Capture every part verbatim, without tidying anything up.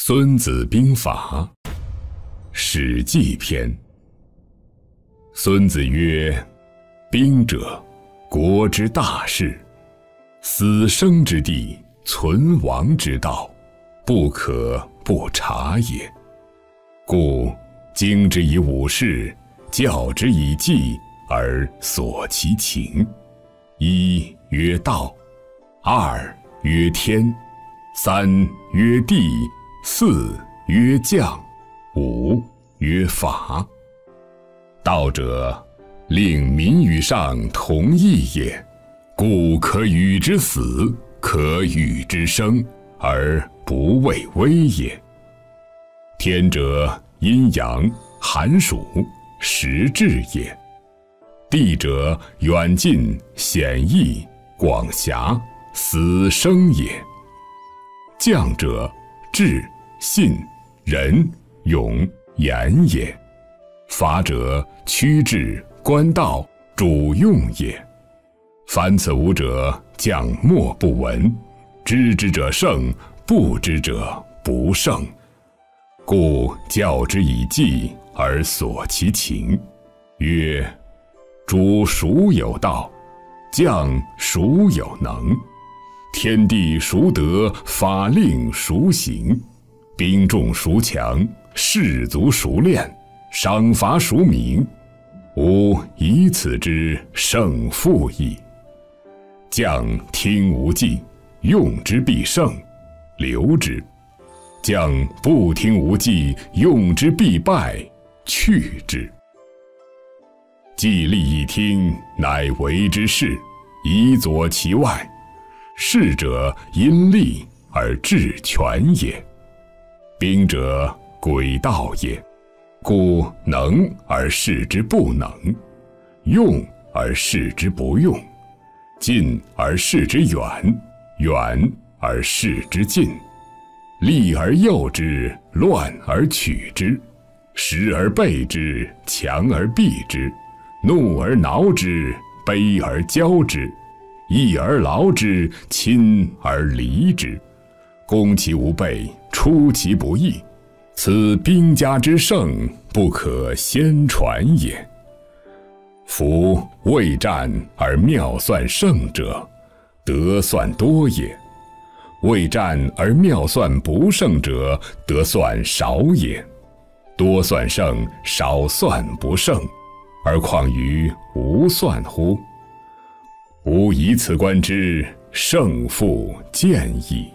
孙子兵法·史记篇。孙子曰：兵者，国之大事，死生之地，存亡之道，不可不察也。故经之以武事，教之以计，而索其情。一曰道，二曰天，三曰地，四曰将，五曰法。道者，令民与上同义也，故可与之死，可与之生，而不畏危也。天者，阴阳、寒暑、时至也。地者，远近、险易、广狭、死生也。将者，智、信、仁、勇、严也。法者，趋治、官道、主用也。凡此五者，将莫不闻。知之者胜，不知者不胜。故教之以计，而索其情。曰：主孰有道？将孰有能？天地孰得？法令孰行？兵众孰强？士卒孰练？赏罚孰明？吾以此之胜负矣。将听无计，用之必胜，留之；将不听无计，用之必败，去之。计利一听，乃为之事，以佐其外。事者，因利而治权也。兵者，诡道也。故能而示之不能，用而示之不用，近而示之远，远而示之近。利而诱之，乱而取之，时而备之，强而避之，怒而挠之，悲而骄之，义而劳之，亲而离之。攻其无备，出其不意，此兵家之胜，不可先传也。夫未战而妙算胜者，得算多也；未战而妙算不胜者，得算少也。多算胜，少算不胜，而况于无算乎？吾以此观之，胜负见矣。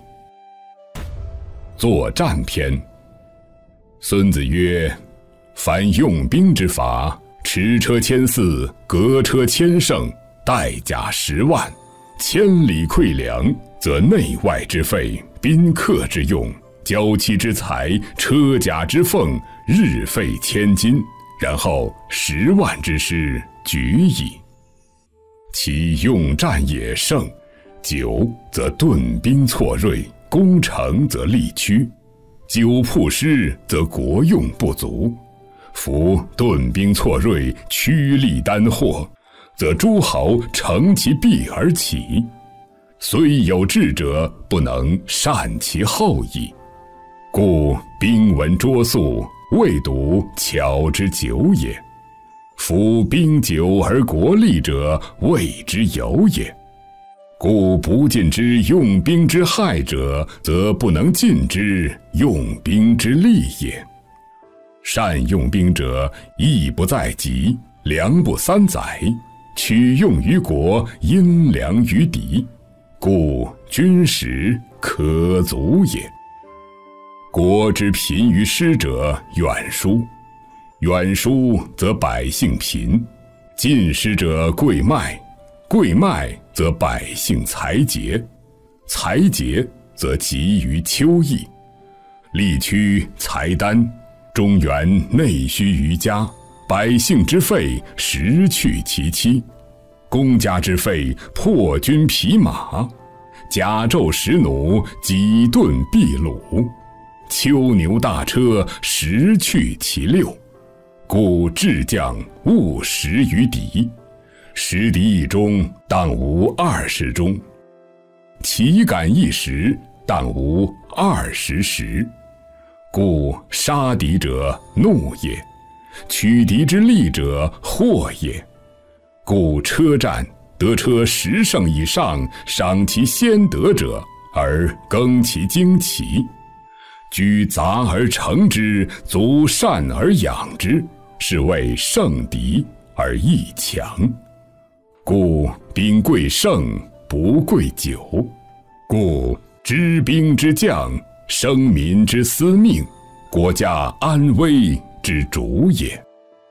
作战篇。孙子曰：凡用兵之法，驰车千驷，革车千乘，带甲十万，千里馈粮，则内外之费，宾客之用，交期之财，车甲之俸，日费千金，然后十万之师，举矣。其用战也胜，久则顿兵错锐，攻城则力屈。久曝师，则国用不足；夫顿兵错锐，趋利单获，则诸侯乘其弊而起。虽有智者，不能善其后矣。故兵闻拙速，未睹巧之久也。夫兵久而国利者，谓之有也。故不尽之用兵之害者，则不能尽之用兵之利也。善用兵者，义不在己，粮不三载，取用于国，因粮于敌，故军食可足也。国之贫于师者，远疏；远疏则百姓贫，近师者贵卖，贵卖则百姓财竭，财竭则急于秋邑。力屈财单，中原内需于家，百姓之费，实去其妻；公家之费，破军匹马，甲胄十弩，几盾秘虏，秋牛大车，实去其六。故智将勿食于敌，食敌一中，当无二十中；其感一时，当无二十时。 故杀敌者怒也，取敌之利者祸也。故车战得车十胜以上，赏其先得者，而更其旌旗。居杂而成之，足善而养之，是谓胜敌而益强。故兵贵胜，不贵久。故知兵之将，生民之司命，国家安危之主也。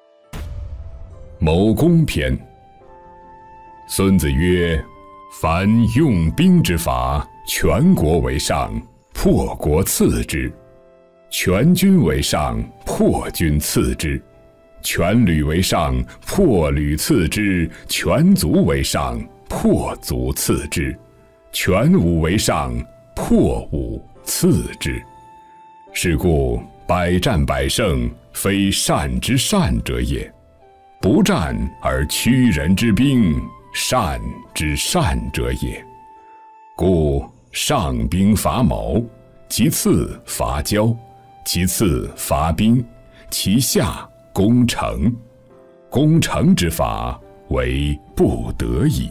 谋攻篇。孙子曰：凡用兵之法，全国为上，破国次之；全军为上，破军次之；全旅为上，破旅次之；全族为上，破族次之；全武为上，破武次之。是故百战百胜，非善之善者也；不战而屈人之兵，善之善者也。故上兵伐谋，其次伐交，其次伐兵，其下攻城。攻城之法，为不得已。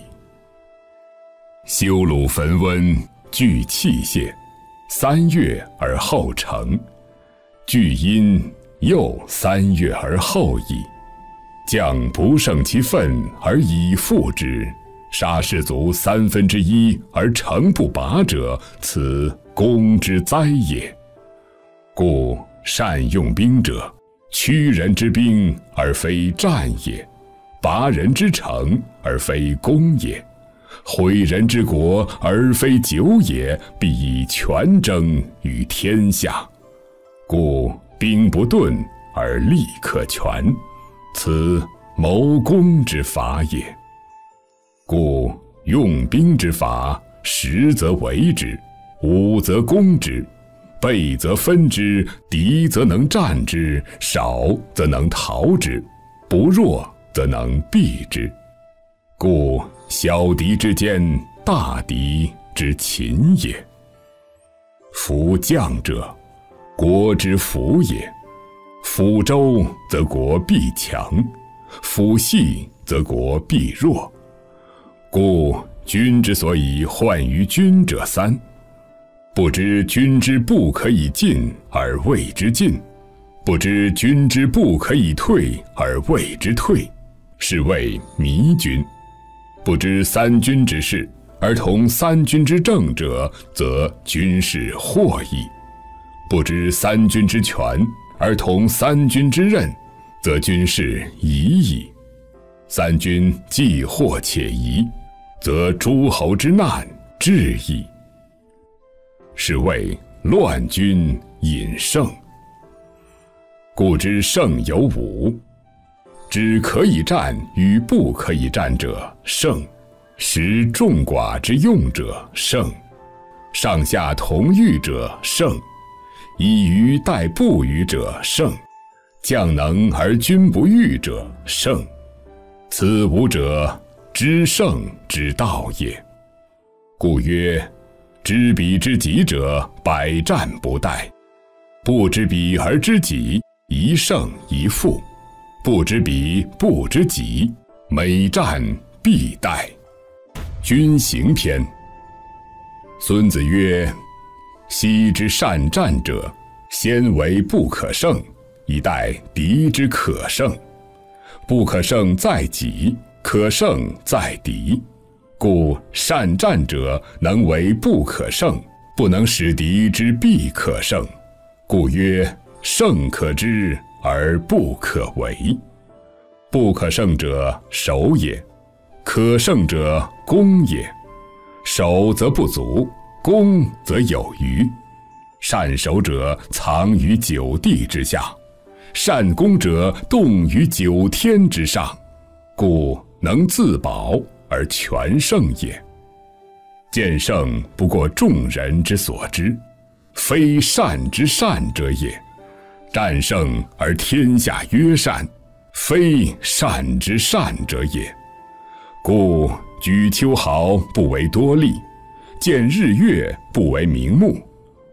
修鲁焚温，聚器械，三月而后成。聚阴，又三月而后已。将不胜其愤而以复之，杀士卒三分之一而城不拔者，此攻之灾也。故善用兵者，屈人之兵而非战也，拔人之城而非攻也，毁人之国而非久也，必以全争于天下。故兵不钝而利可全，此谋攻之法也。故用兵之法，十则为之，五则攻之，备则分之，敌则能战之，少则能逃之，不弱则能避之。故小敌之坚，大敌之擒也。夫将者，国之辅也。辅周则国必强，辅细则国必弱。故君之所以患于君者三：不知君之不可以进而谓之进，不知君之不可以退而谓之退，是谓迷君。不知三军之事而同三军之政者，则军事惑矣；不知三军之权而同三军之任，则军事疑矣。三军既惑且疑，则诸侯之难至矣。是谓乱军引胜。故知胜有五：知可以战与不可以战者胜，识众寡之用者胜，上下同欲者胜，以虞待不虞者胜，将能而君不欲者胜。此五者，知胜之道也。故曰：知彼之己者，百战不殆；不知彼而知己，一胜一负；不知彼不知己，每战必殆。军行篇。孙子曰：昔之善战者，先为不可胜，以待敌之可胜。不可胜在己，可胜在敌。故善战者，能为不可胜，不能使敌之必可胜。故曰：胜可知而不可为。不可胜者，守也；可胜者，攻也。守则不足，攻则有余。善守者，藏于九地之下；善攻者，动于九天之上。故能自保而全胜也。见胜不过众人之所知，非善之善者也；战胜而天下曰善，非善之善者也。故举秋毫不为多利，见日月不为明目，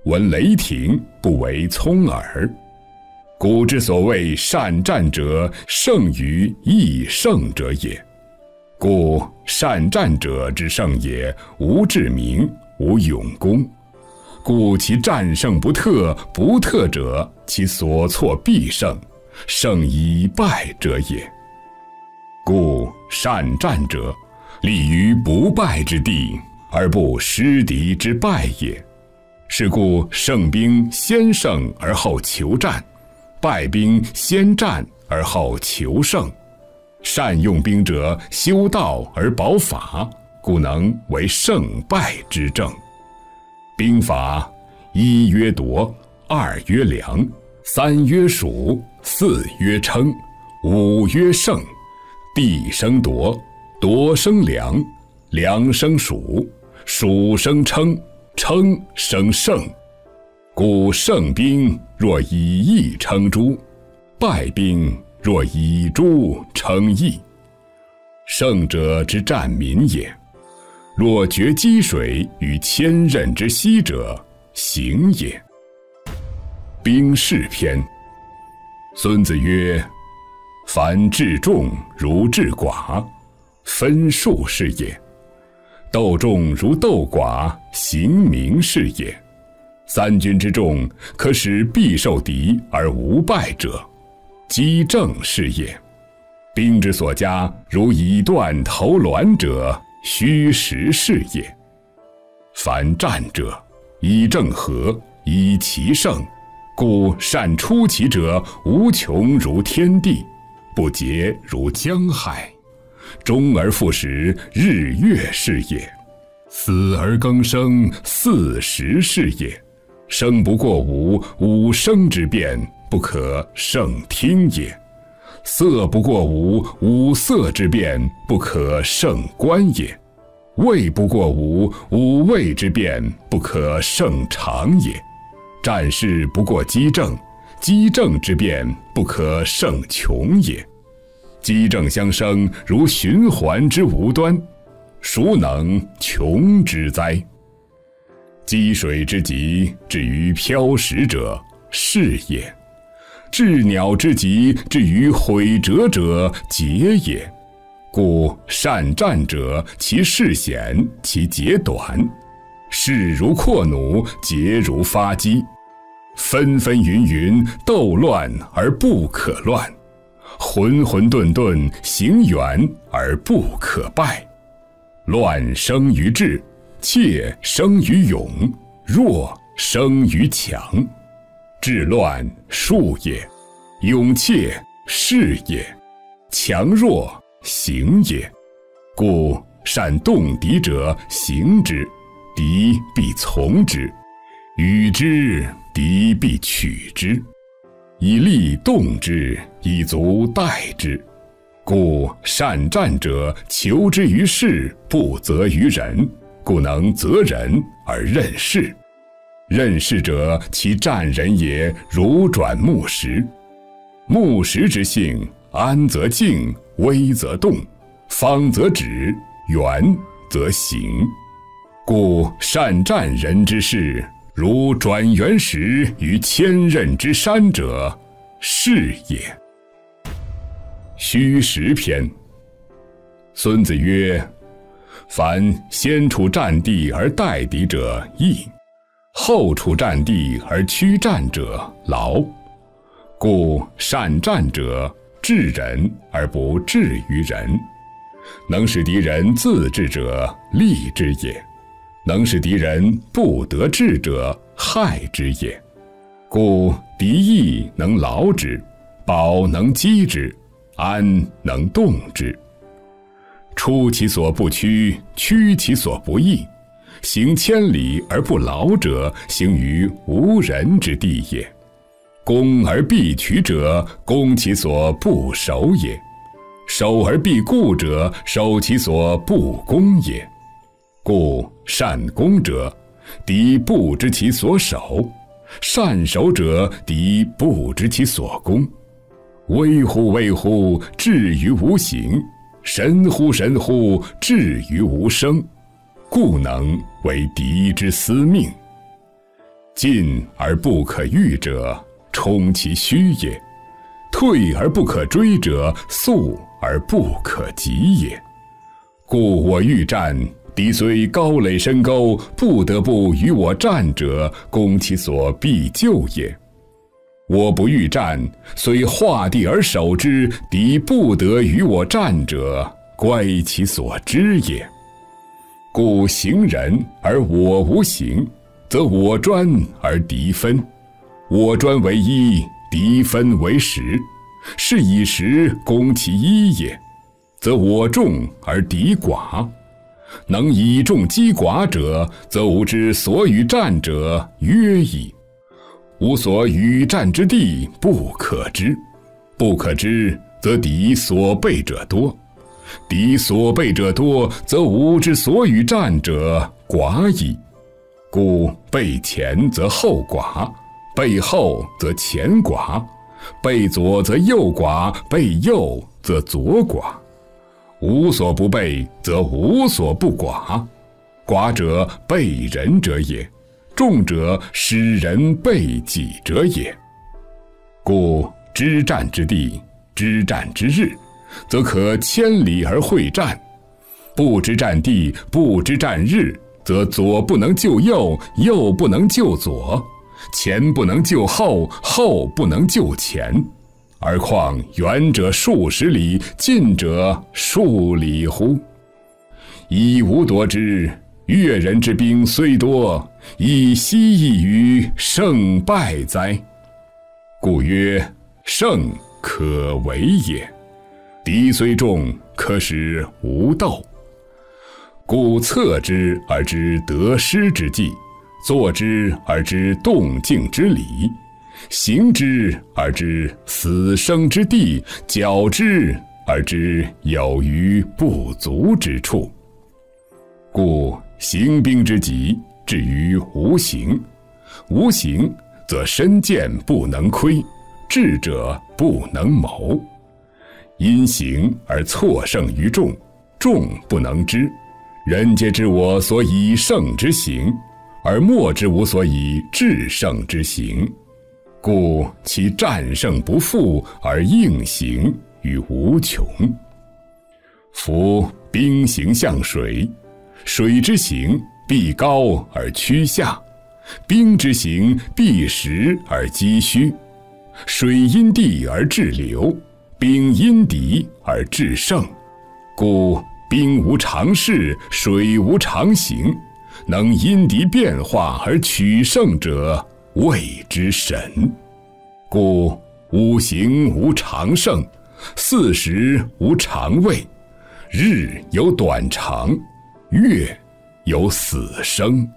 闻雷霆，不为聪耳。古之所谓善战者，胜于易胜者也。故善战者之胜也，无智明，无勇功。故其战胜不特，不特者，其所措必胜，胜以败者也。故善战者，立于不败之地，而不失敌之败也。是故胜兵先胜而后求战，败兵先战而后求胜。善用兵者，修道而保法，故能为胜败之政。兵法：一曰夺，二曰良，三曰属，四曰称，五曰胜。地生夺，夺生良，良生属，属生称，称生胜。故胜兵若以义称诸，败兵若以诸称义。胜者之战民也。若决击水于千仞之溪者，行也。兵事篇。孙子曰：凡治众如治寡，分数是也；斗众如斗寡，行名是也。三军之众，可使必受敌而无败者，击正是也。兵之所加，如以断头卵者，虚实是也。凡战者，以正合，以奇胜，故善出奇者，无穷如天地，不竭如江海，终而复始，日月是也。死而更生，四时是也。生不过五，五生之变，不可胜听也。色不过五，五色之变，不可胜观也。味不过五，五味之变，不可胜常也。战事不过机正，机正之变，不可胜穷也。机正相生，如循环之无端，孰能穷之哉？积水之极，至于漂石者，是也；治鸟之极，至于毁折者，节也。故善战者，其事显，其节短。势如阔弩，节如发机。纷纷云云，斗乱而不可乱；浑浑沌沌，行远而不可败。乱生于智，怯生于勇，弱生于强。智乱术也，勇怯势也，强弱行也。故善动敌者，行之，敌必从之；与之，敌必取之。以力动之，以足待之。故善战者，求之于事，不责于人，故能择人而任事。任事者，其战人也，如转木石。木石之性，安则静，危则动，方则止，远则行。故善战人之事，如转原石于千仞之山者，是也。虚实篇。孙子曰：凡先处战地而待敌者易，后处战地而驱战者劳。故善战者，治人而不治于人。能使敌人自治者，利之也；能使敌人不得志者，害之也。故敌易能劳之，保能击之，安能动之。出其所不趋，趋其所不易。行千里而不劳者，行于无人之地也。攻而必取者，攻其所不守也；守而必固者，守其所不攻也。故善攻者，敌不知其所守；善守者，敌不知其所攻。危乎危乎，至于无形；神乎神乎，至于无声。故能为敌之司命。 进而不可御者，充其虚也；退而不可追者，速而不可及也。故我欲战，敌虽高垒深沟，不得不与我战者，攻其所必救也。我不欲战，虽画地而守之，敌不得与我战者，乖其所知也。故行人而我无形，则我专而敌分；我专为一，敌分为十，是以十攻其一也。则我众而敌寡，能以众击寡者，则吾之所与战者约矣。吾所与战之地不可知，不可知，则敌所备者多；敌所备者多，则吾之所与战者寡矣。故备前则后寡，备后则前寡，备左则右寡，备右则左寡。无所不备，则无所不寡。寡者备人者也，众者使人备己者也。故知战之地，知战之日，则可千里而会战；不知战地，不知战日，则左不能救右，右不能救左，前不能救后，后不能救前。而况远者数十里，近者数里乎？以吾夺之，越人之兵虽多，亦希异于胜败哉？故曰：胜可为也。敌虽众，可使无斗。故策之而知得失之计，坐之而知动静之理，行之而知死生之地，矫之而知有余不足之处。故行兵之急，至于无形；无形，则身见不能窥，智者不能谋。因行而错胜于众，众不能知。人皆知我所以胜之行，而莫知吾所以制胜之行。故其战胜不复，而应行于无穷。夫兵行向水，水之行必高而趋下，兵之行必实而击虚。水因地而制流，兵因敌而制胜。故兵无常势，水无常形，能因敌变化而取胜者，谓之神。故五行无常盛，四时无常位，日有短长，月有死生。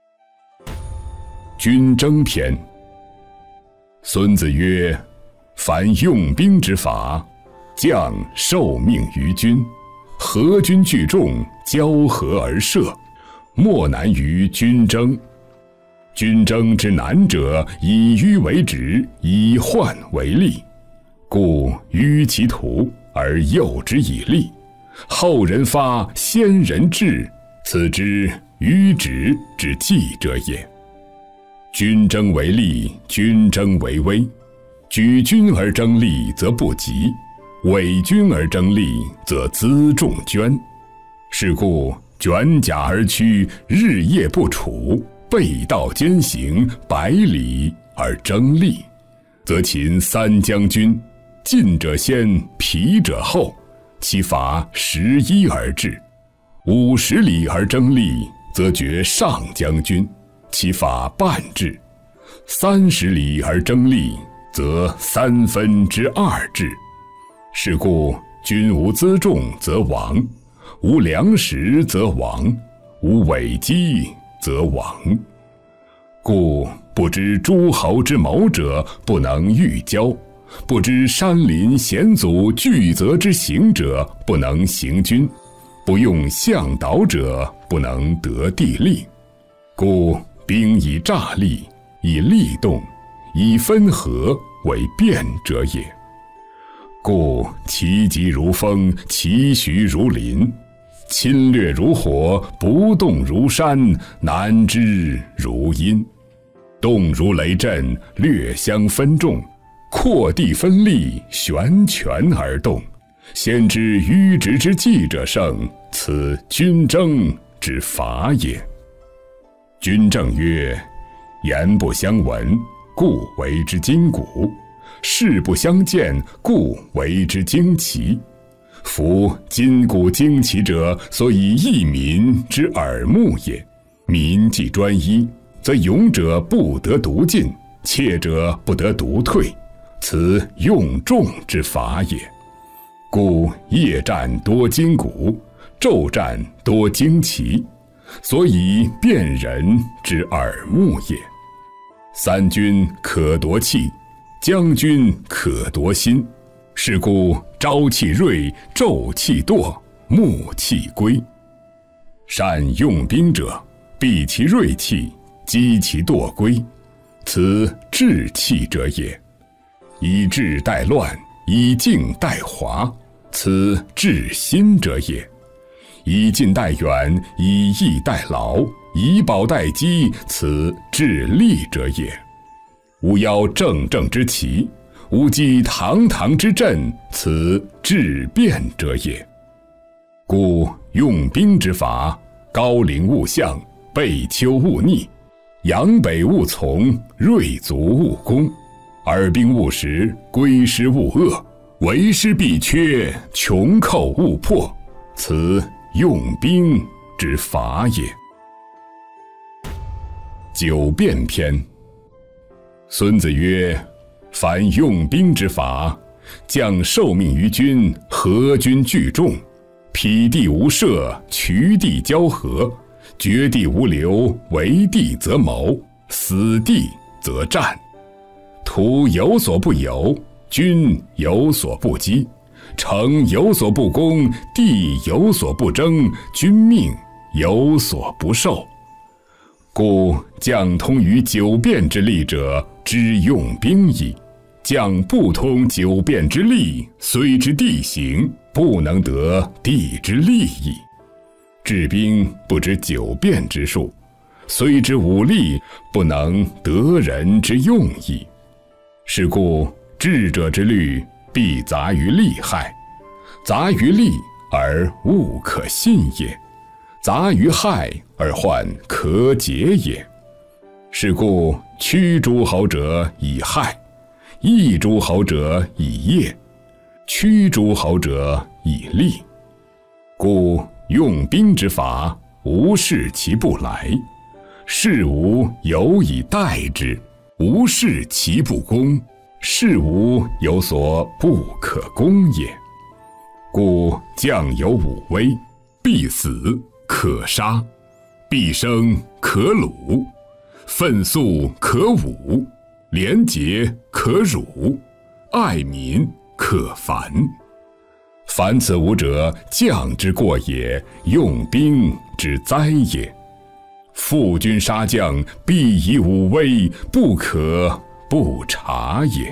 军争篇。孙子曰：凡用兵之法，将受命于军，合军聚众，交合而射，莫难于军争。军争之难者，以迂为直，以患为利。故迂其途而诱之以利，后人发，先人至，此之迂直之计者也。军争为利，军争为威。举军而争利，则不及；伪军而争利，则辎重捐。是故卷甲而趋，日夜不处，背道兼行，百里而争利，则秦三将军，进者先，疲者后，其法十一而至；五十里而争利，则决上将军，其法半至；三十里而争利，则三分之二至。是故军无辎重则亡，无粮食则亡，无伪机则亡。故不知诸侯之谋者，不能御交；不知山林险阻巨泽之行者，不能行军；不用向导者，不能得地利。故兵以诈立，以利动，以分合为变者也。故其疾如风，其徐如林，侵略如火，不动如山，难知如阴。 动如雷震，略相分众，阔地分立，悬泉而动。先知迂直之计者胜，此军争之法也。军政曰：言不相闻，故为之今古；事不相见，故为之惊奇。夫今古惊奇者，所以益民之耳目也。民既专一，则勇者不得独进，怯者不得独退，此用众之法也。故夜战多筋骨，昼战多惊奇，所以辨人之耳目也。三军可夺气，将军可夺心。是故朝气锐，昼气惰，暮气归。善用兵者，避其锐气，击其惰归，此治气者也。以治待乱，以静待华，此治心者也。以近待远，以逸待劳，以保待机，此治利者也。吾邀正正之旗，吾击堂堂之阵，此治变者也。故用兵之法，高陵勿向，背丘勿逆，阳北勿从，锐卒勿攻，耳兵勿食，归师勿遏，为师必缺，穷寇勿破，此用兵之法也。九变篇。孙子曰：凡用兵之法，将受命于军，合军聚众，匹地无涉，渠地交合，绝地无留，为地则谋，死地则战。土有所不有，军有所不击，城有所不攻，地有所不争，君命有所不受。故将通于九变之利者，知用兵矣。将不通九变之利，虽知地形，不能得地之利矣。治兵不知九变之术，虽知武力，不能得人之用矣。是故智者之虑，必杂于利害；杂于利而物可信也，杂于害而患可解也。是故驱诸侯者以害，抑诸侯者以业，驱诸侯者以利。故用兵之法，无事其不来；事无有以待之，无事其不攻；事无有所不可攻也。故将有五威：必死可杀，必生可虏，愤肃可侮，廉洁可辱，爱民可烦。凡此五者，将之过也，用兵之灾也。负军杀将，必以武威，不可不察也。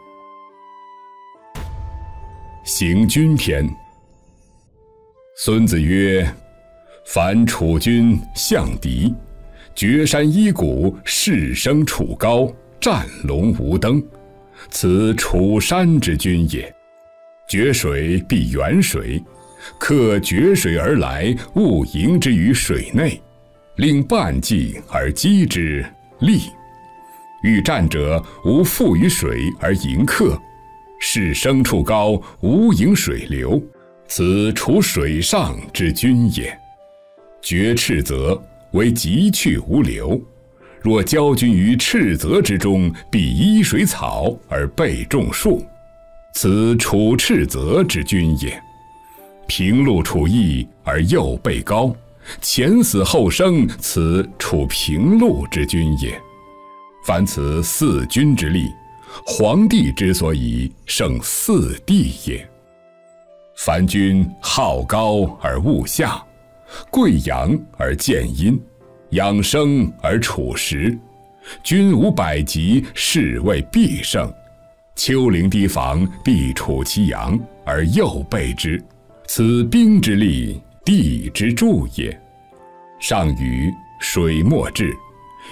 行军篇。孙子曰：凡楚军向敌，绝山依谷，势升楚高，战龙无登，此楚山之军也。决水必远水，克决水而来，勿迎之于水内，令半骑而击之，利。欲战者，无负于水而迎客，势升处高，无迎水流，此楚水上之军也。决赤泽，为急去无流，若交军于赤泽之中，必依水草而备种树，此楚赤泽之军也。平陆楚邑而右备高，前死后生，此楚平陆之军也。凡此四军之力，皇帝之所以胜四地也。凡军好高而恶下，贵阳而见阴，养生而处实，军无百疾，士谓必胜。丘陵堤防，必处其阳而右备之，此兵之利，地之助也。上禹水没至，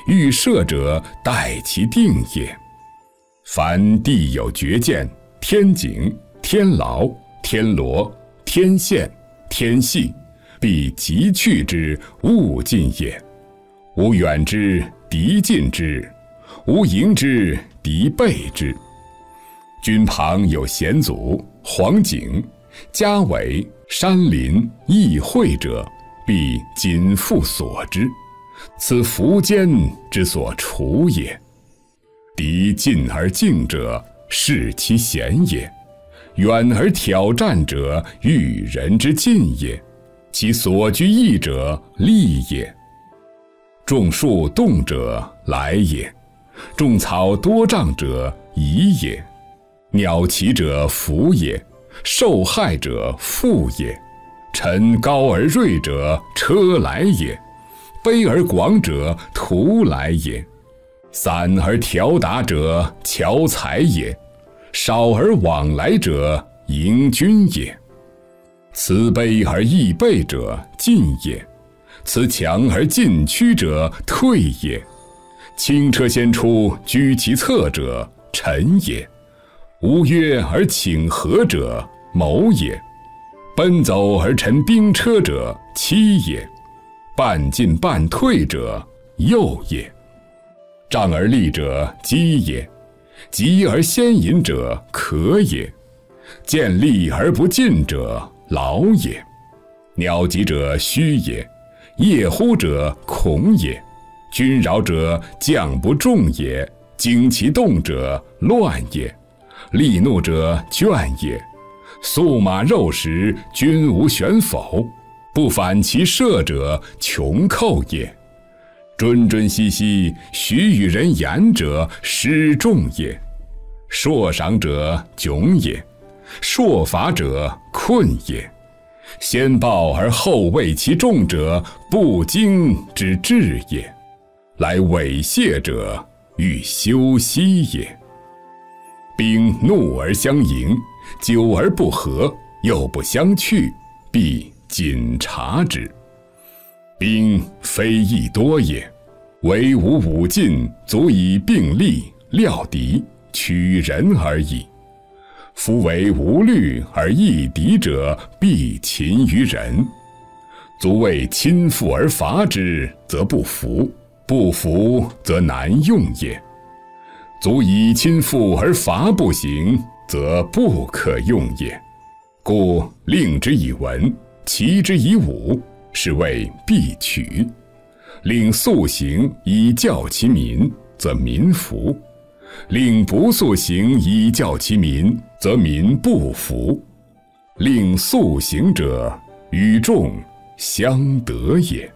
欲射者，待其定也。凡地有绝见，天井、天牢、天罗、天线、天系，必急去之，勿近也。吾远之，敌近之；吾迎之，敌备之。军旁有险阻、黄井、家尾、山林、异会者，必紧缚锁之，此苻坚之所处也。敌近而敬者，视其险也；远而挑战者，欲人之近也。其所居易者，利也。种树动者，来也；种草多障者，宜也。鸟齐者，福也；受害者，富也。臣高而锐者，车来也；卑而广者，徒来也。散而调达者，巧才也；少而往来者，迎君也。慈悲而易备者，进也；慈强而进趋者，退也。轻车先出，居其侧者，臣也；无约而请和者，谋也；奔走而陈兵车者，欺也；半进半退者，诱也。仗而立者，击也；急而先引者，可也；见利而不进者，劳也。鸟疾者，虚也；夜呼者，恐也；君扰者，将不重也；惊其动者，乱也；利怒者，倦也；速马肉食，君无选否；不反其射者，穷寇也。谆谆兮兮，许与人言者，失众也；硕赏者，窘也；硕罚者，困也；先报而后畏其众者，不惊之至也。来猥亵者，欲休息也。兵怒而相迎，久而不和，又不相去，必谨察之。兵非易多也，唯吾武尽，足以并力，料敌，取人而已。夫为无虑而易敌者，必擒于人。足为亲附而伐之，则不服；不服，则难用也。足以亲附而伐不行，则不可用也。故令之以文，齐之以武，是谓必取。令速行以教其民，则民服；令不速行以教其民，则民不服。令速行者，与众相得也。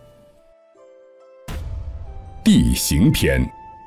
地形篇。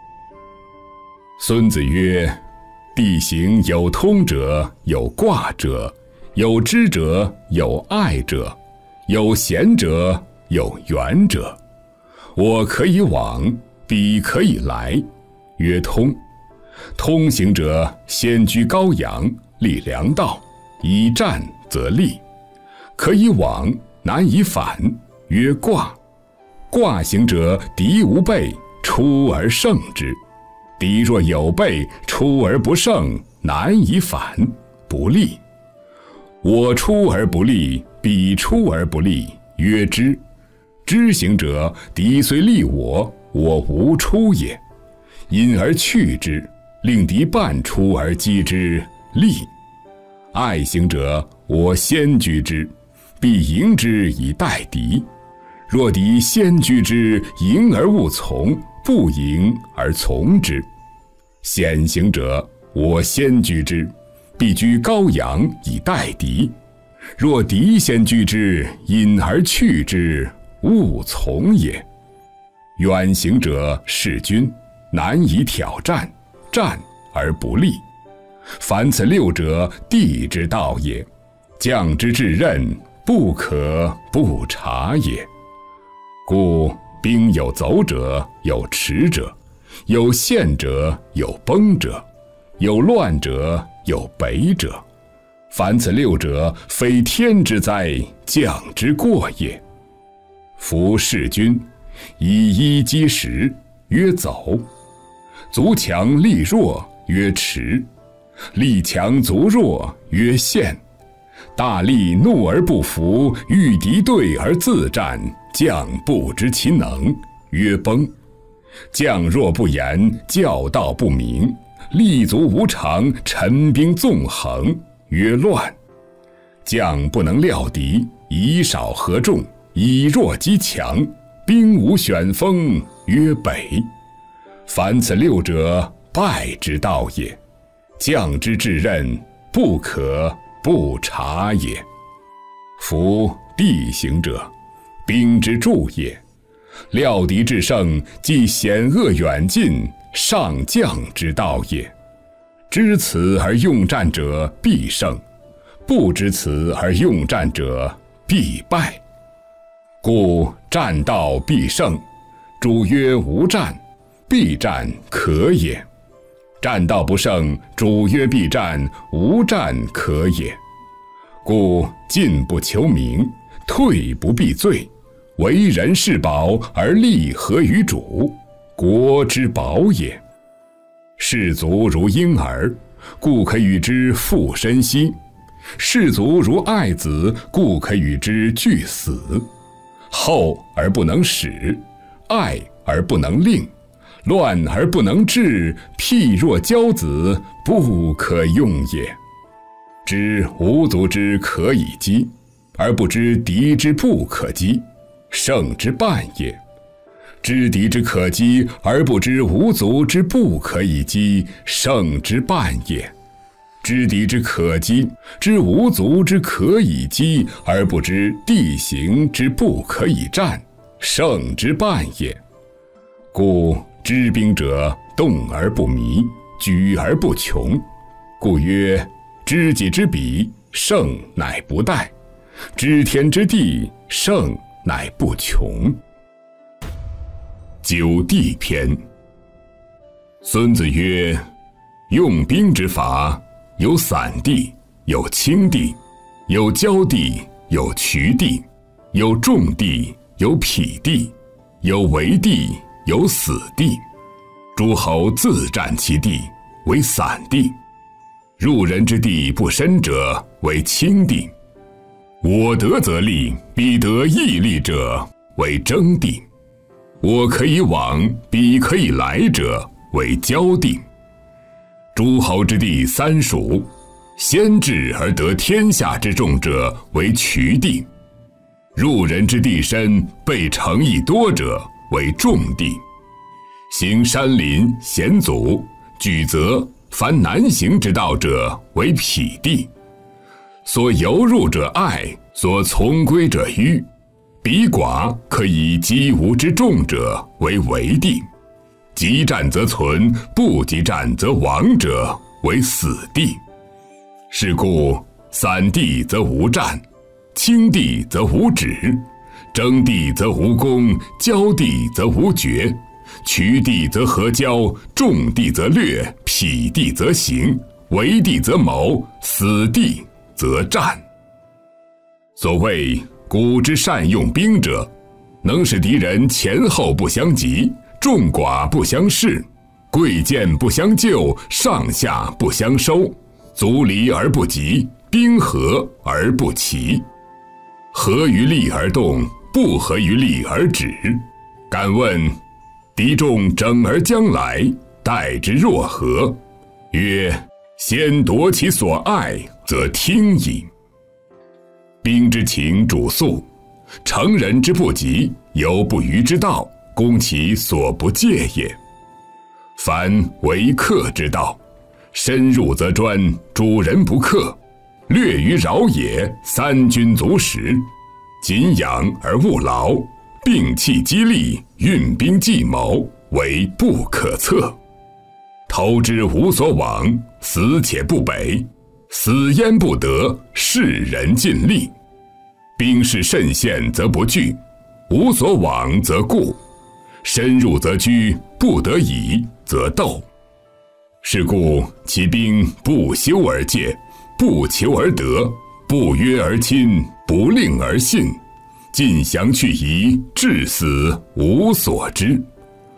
孙子曰：地形有通者，有卦者，有知者，有爱者，有贤者，有远者。我可以往，彼可以来，曰通。通行者，先居高阳，立良道，以战则利。可以往，难以反，曰卦。卦行者，敌无备，出而胜之。敌若有备，出而不胜，难以反，不利。我出而不利，彼出而不利，曰知。知行者，敌虽利我，我无出也。因而去之，令敌半出而击之，利。爱行者，我先居之，必迎之以待敌。若敌先居之，迎而勿从，不迎而从之。险行者，我先居之，必居高阳以待敌。若敌先居之，引而去之，勿从也。远行者，事君，难以挑战，战而不利。凡此六者，地之道也。将之至任，不可不察也。故兵有走者，有驰者，有陷者，有崩者，有乱者，有北者。凡此六者，非天之灾，将之过也。夫弑君，以一击十， 曰走；足强力弱曰驰；力强足弱曰陷；大力怒而不服，遇敌对而自战，将不知其能曰崩；将若不言，教导不明，立足无常，陈兵纵横曰乱；将不能料敌，以少合众，以弱击强，兵无选锋曰北。凡此六者，败之道也。将之至任，不可不察也。夫地形者，兵之助也。料敌制胜，即险恶远近，上将之道也。知此而用战者必胜，不知此而用战者必败。故战道必胜，主曰无战，必战可也；战道不胜，主曰必战，无战可也。故进不求名，退不避罪，为人是宝而利合于主，国之宝也。士卒如婴儿，故可与之父身兮；士卒如爱子，故可与之俱死。厚而不能使，爱而不能令，乱而不能治，譬若骄子，不可用也。知无足之可以击，而不知敌之不可击，胜之半也；知敌之可击，而不知无足之不可以击，胜之半也；知敌之可击，知无足之可以击，而不知地形之不可以战，胜之半也。故知兵者，动而不迷，举而不穷。故曰：知己知彼，胜乃不殆；知天知地，胜乃不穷。九地篇。孙子曰：用兵之法，有散地，有轻地，有交地，有渠地，有重地，有匹地，有围地，有死地。诸侯自占其地，为散地；入人之地不深者，为轻地；我得则利，彼得亦利者，为争地；我可以往，彼可以来者，为交地。诸侯之地三属，先治而得天下之众者，为渠地；入人之地深，备城邑多者，为重地；行山林险阻举责凡难行之道者，为匹地；所由入者爱，所从归者迂，彼寡可以击无之众者，为围地；急战则存，不急战则亡者，为死地。是故散地则无战，轻地则无止，争地则无功，交地则无决，渠地则合交，重地则略，匹地则行，围地则谋，死地则战。所谓古之善用兵者，能使敌人前后不相及，众寡不相视，贵贱不相救，上下不相收，足离而不及，兵合而不齐。合于利而动，不合于利而止。敢问敌众整而将来，待之若何？曰：先夺其所爱，则听矣。兵之情主速，成人之不及，由不虞之道，攻其所不戒也。凡为克之道，深入则专，主人不克，略于扰也，三军足食。谨养而勿劳，摒弃激励，运兵计谋，为不可测。投之无所往，死且不北，死焉不得，世人尽力。兵势甚陷则不惧，无所往则固，深入则居，不得已则斗。是故其兵不修而戒，不求而得，不约而亲，不令而信，尽降去夷，至死无所知。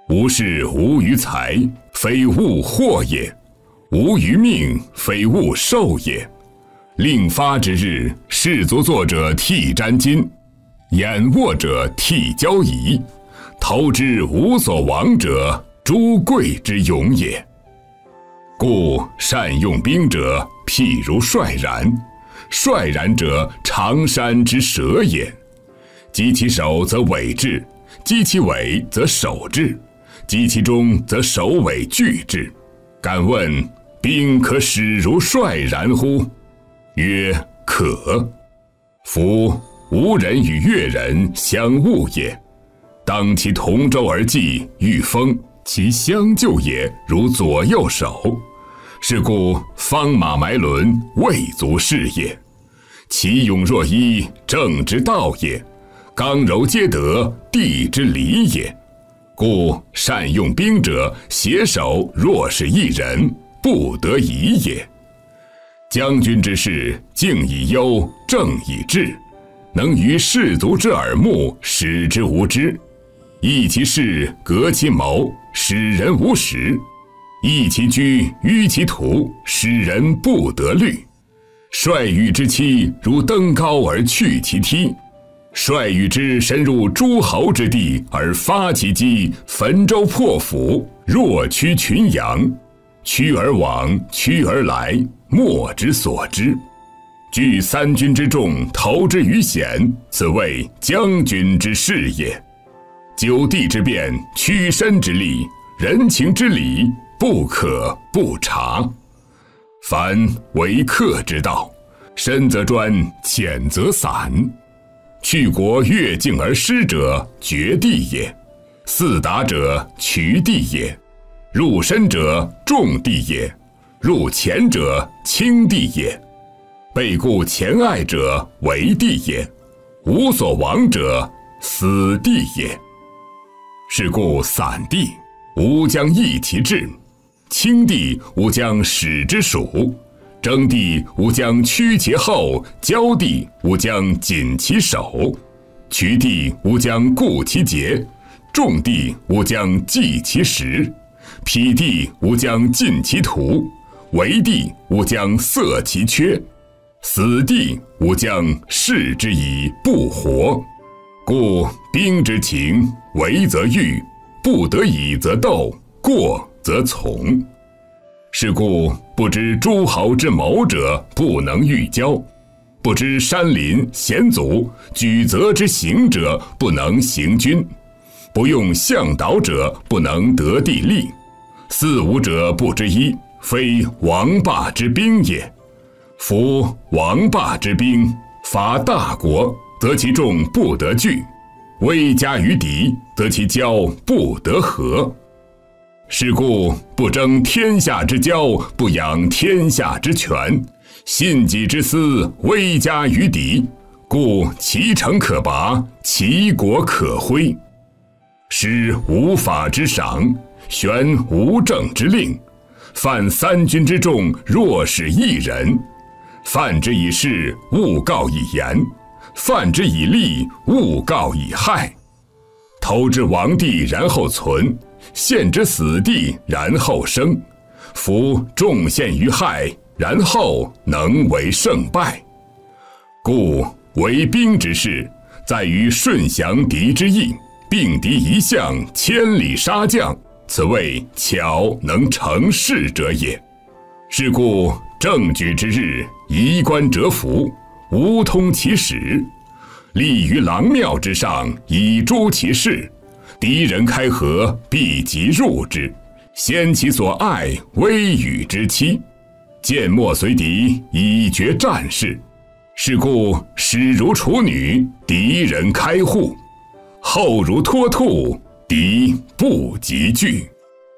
吾事无于财，非物祸也；无于命，非物寿也。令发之日，士卒作者替沾巾，眼卧者替交仪。投之无所亡者，诸贵之勇也。故善用兵者，譬如率然。率然者，常山之蛇也。击其首则尾至，击其尾则首至，击其中则首尾俱至。敢问兵可使如率然乎？曰：可。夫吴人与越人相恶也，当其同舟而济，御风，其相救也，如左右手。是故方马埋轮，未足视也。其勇若一，正之道也；刚柔皆得，地之理也。故善用兵者，携手若是一人，不得已也。将军之事，敬以忧，正以治，能于士卒之耳目，使之无知；益其事，革其谋，使人无识；益其居，迂其途，使人不得虑。率与之期，如登高而去其梯；率与之深入诸侯之地，而发其击，焚舟破釜，若驱群羊。驱而往，驱而来，莫之所知。聚三军之众，投之于险，此谓将军之事也。九地之变，屈身之力，人情之理，不可不察。凡为客之道，深则专，浅则散。去国越境而失者，绝地也；四达者，取地也；入深者，重地也；入浅者，轻地也。背顾前爱者，为地也；无所亡者，死地也。是故散地，吾将易其志；轻地，吾将使之属；征地，吾将屈其后；交地，吾将紧其手；取地，吾将固其节；重地，吾将济其实；否地，吾将尽其途；为地，吾将塞其缺；死地，吾将视之以不活。故兵之情，为则御，不得已则斗，过则从。是故不知诸侯之谋者，不能御交；不知山林险阻举责之行者，不能行军；不用向导者，不能得地利。四五者不知一，非王霸之兵也。夫王霸之兵，伐大国，则其众不得拒；威加于敌，则其交不得和。是故不争天下之交，不养天下之权。信己之私，威加于敌，故其城可拔，其国可挥。施无法之赏，悬无政之令，犯三军之众，若是一人。犯之以事，勿告以言；犯之以利，勿告以害。投之亡地，然后存；陷之死地，然后生。夫众陷于害，然后能为胜败。故为兵之事，在于顺降敌之意，并敌一向，千里杀将，此谓巧能成事者也。是故正举之日，仪冠折服，无通其始；立于郎庙之上，以诛其事。敌人开河，必即入之，先其所爱，微语之期。剑莫随敌，以决战事。是故始如处女，敌人开户；后如脱兔，敌不及惧。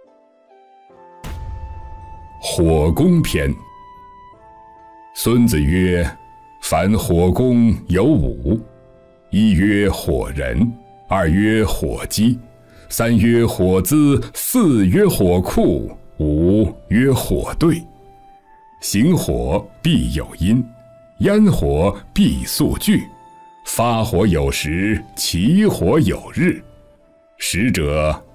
火攻篇。孙子曰：凡火攻有五：一曰火人，二曰火鸡，三曰火资，四曰火库，五曰火队。行火必有因，烟火必速聚，发火有时，起火有日。时者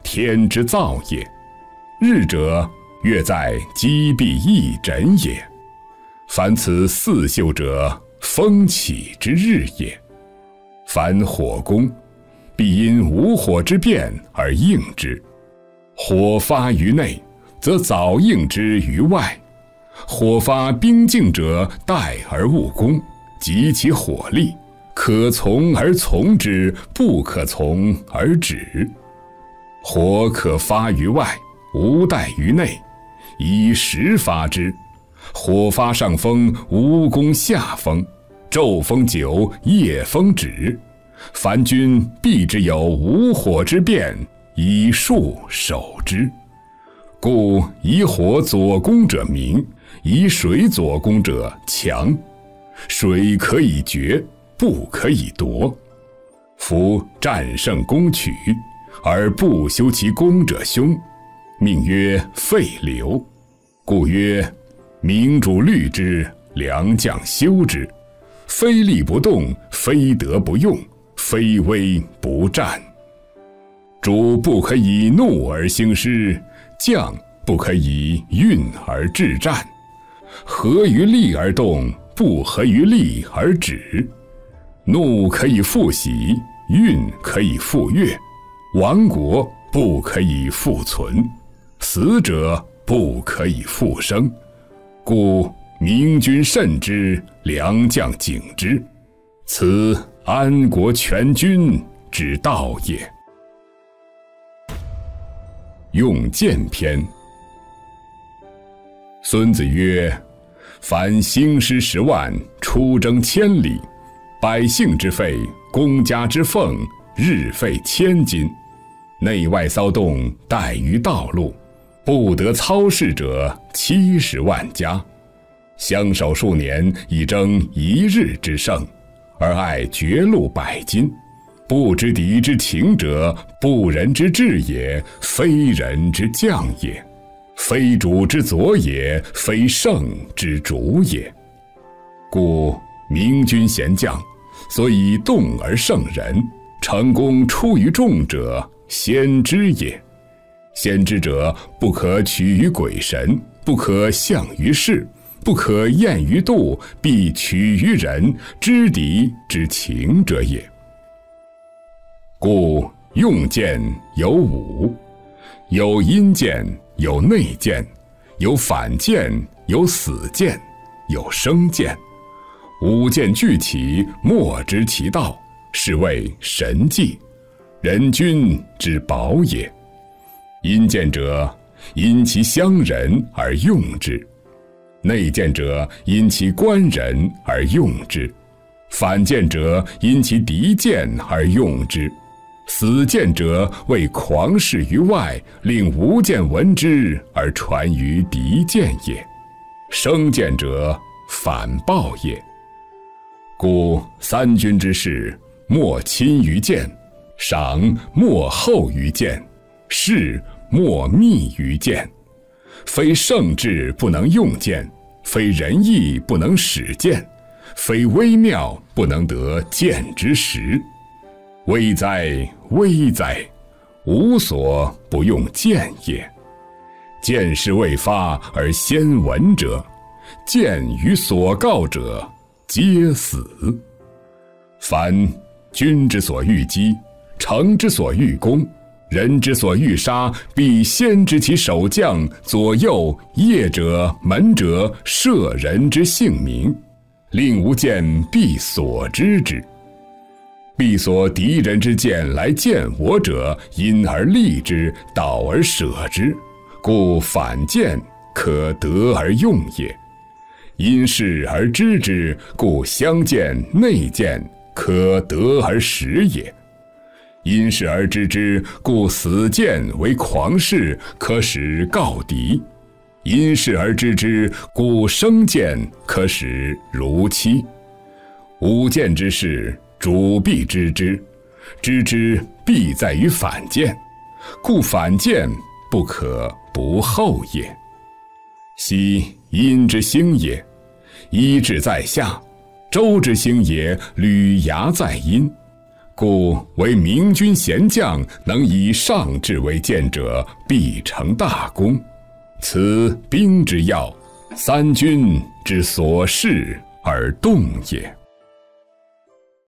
天之造也；日者，月在积闭一枕也。凡此四秀者，风起之日也。凡火攻，必因无火之变而应之。火发于内，则早应之于外。火发兵境者，待而勿攻，及其火力，可从而从之，不可从而止。火可发于外，无待于内，以时发之。火发上风，无攻下风，昼风久，夜风止。凡军必之有无火之变，以数守之。故以火左攻者明，以水左攻者强。水可以决，不可以夺。夫战胜攻取，而不修其攻者凶，命曰废流。故曰：明主虑之，良将修之。非利不动，非德不用，非威不战。主不可以怒而兴师，将不可以运而制战。合于利而动，不合于利而止。怒可以复喜，运可以复悦。亡国不可以复存，死者不可以复生。故明君慎之，良将警之，此安国全军之道也。用剑篇。孙子曰：凡兴师十万，出征千里，百姓之费，公家之俸，日费千金，内外骚动，怠于道路，不得操事者七十万家。相守数年，以争一日之胜，而爱绝路百金。不知敌之情者，不仁之智也，非人之将也。非主之佐也，非圣之主也。故明君贤将，所以动而胜人，成功出于众者，先知也。先知者，不可取于鬼神，不可象于事，不可验于度，必取于人，知敌之情者也。故用剑有五：有阴剑，有内剑，有反剑，有死剑，有生剑。五剑俱起，莫知其道，是谓神技，人君之宝也。阴剑者，因其乡人而用之；内剑者，因其官人而用之；反剑者，因其敌剑而用之；死剑者，为狂士于外，令无剑闻之而传于敌剑也；生剑者，反报也。故三军之事，莫亲于剑，赏莫厚于剑，事莫密于剑。非圣智不能用剑，非仁义不能使剑，非微妙不能得剑之时。危哉危哉！无所不用剑也。剑事未发而先闻者，剑于所告者皆死。凡君之所欲击，城之所欲攻，人之所欲杀，必先知其守将、左右、业者、门者、舍人之姓名，令无剑必所知之。必所敌人之剑来见我者，因而利之，导而舍之。故反剑可得而用也。因事而知之，故相见内见可得而使也。因事而知之，故死剑为狂士，可使告敌；因事而知之，故生剑可使如期。五剑之事，主必知之，知之必在于反剑，故反剑不可不后也。昔阴之星也，一至在下；周之星也，履睚在阴； 故为明君贤将，能以上智为鉴者，必成大功。此兵之要，三军之所视而动也。